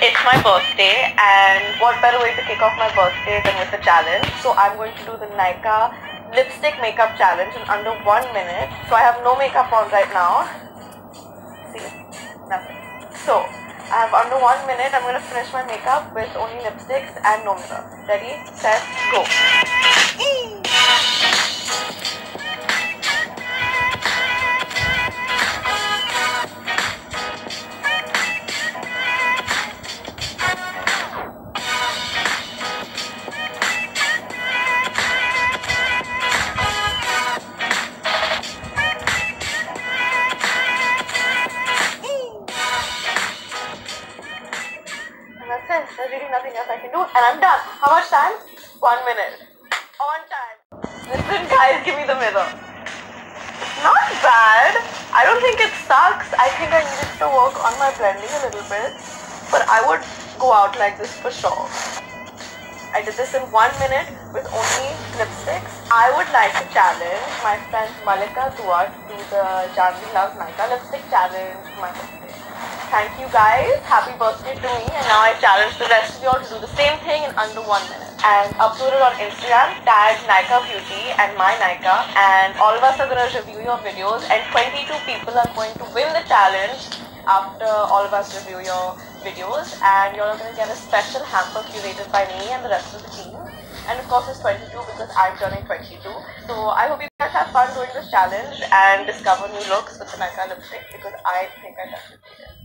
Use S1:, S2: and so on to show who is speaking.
S1: It's my birthday, and what better way to kick off my birthday than with a challenge? So I'm going to do the Nykaa lipstick makeup challenge in under 1 minute. So I have no makeup on right now. See, nothing. So I have under 1 minute. I'm going to finish my makeup with only lipsticks and no mirror. Ready, set, go. That's it. There's really nothing else I can do. And I'm done. How much time? 1 minute. On time. Listen guys, give me the mirror. Not bad. I don't think it sucks. I think I needed to work on my blending a little bit. But I would go out like this for sure. I did this in 1 minute with only lipsticks. I would like to challenge my friend Malika to do the Janhvi Loves Nykaa lipstick challenge for my birthday. Thank you guys. Happy birthday to me. And now I challenge the rest of you all to do the same thing in under 1 minute. And upload it on Instagram, tag Nykaa Beauty and my Nykaa. And all of us are going to review your videos. And 22 people are going to win the challenge after all of us review your videos. And you're going to get a special hamper curated by me and the rest of the team. And of course it's 22 because I'm turning 22. So I hope you guys have fun doing this challenge and discover new looks with the Nykaa lipstick because I think I definitely did.